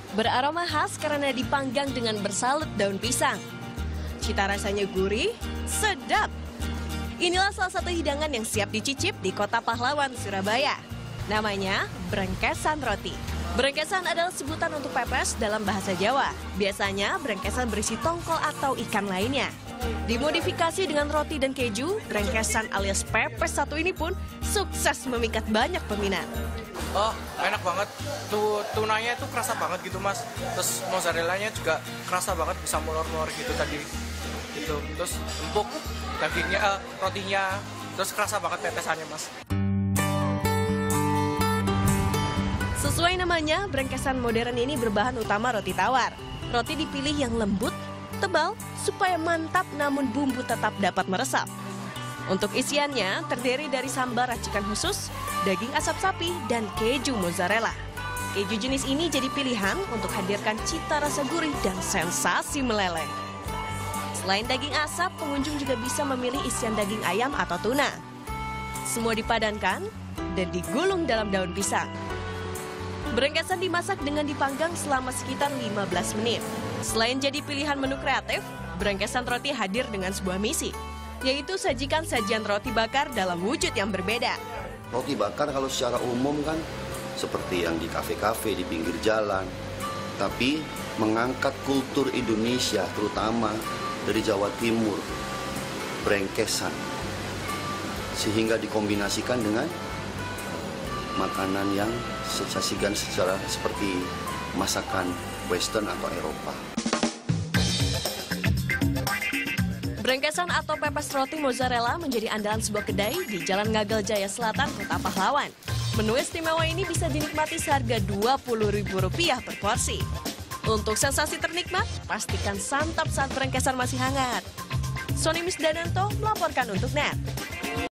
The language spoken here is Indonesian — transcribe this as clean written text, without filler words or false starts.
Beraroma khas karena dipanggang dengan bersalut daun pisang. Cita rasanya gurih, sedap. Inilah salah satu hidangan yang siap dicicip di Kota Pahlawan, Surabaya. Namanya brengkesan roti. Brengkesan adalah sebutan untuk pepes dalam bahasa Jawa. Biasanya brengkesan berisi tongkol atau ikan lainnya. Dimodifikasi dengan roti dan keju, brengkesan alias pepes satu ini pun sukses memikat banyak peminat. Oh, enak banget. Tuh tunanya itu kerasa banget gitu, Mas. Terus mozzarellanya juga kerasa banget, bisa molor-molor gitu tadi. Gitu. Terus empuk dagingnya, rotinya, terus kerasa banget pepesannya, Mas. Sesuai namanya, brengkesan modern ini berbahan utama roti tawar. Roti dipilih yang lembut, tebal, supaya mantap namun bumbu tetap dapat meresap. Untuk isiannya terdiri dari sambal racikan khusus, daging asap sapi, dan keju mozzarella. Keju jenis ini jadi pilihan untuk hadirkan cita rasa gurih dan sensasi meleleh. Selain daging asap, pengunjung juga bisa memilih isian daging ayam atau tuna. Semua dipadankan dan digulung dalam daun pisang. Brengkesan dimasak dengan dipanggang selama sekitar 15 menit. Selain jadi pilihan menu kreatif, brengkesan roti hadir dengan sebuah misi, yaitu sajikan sajian roti bakar dalam wujud yang berbeda. Roti bakar kalau secara umum kan seperti yang di kafe-kafe di pinggir jalan, tapi mengangkat kultur Indonesia terutama dari Jawa Timur, brengkesan, sehingga dikombinasikan dengan makanan yang disajikan secara seperti masakan Western atau Eropa. Brengkesan atau pepes roti mozzarella menjadi andalan sebuah kedai di Jalan Ngagel Jaya Selatan, Kota Pahlawan. Menu istimewa ini bisa dinikmati seharga Rp20.000 per porsi. Untuk sensasi ternikmat, pastikan santap saat brengkesan masih hangat. Sony Misdananto melaporkan untuk NET.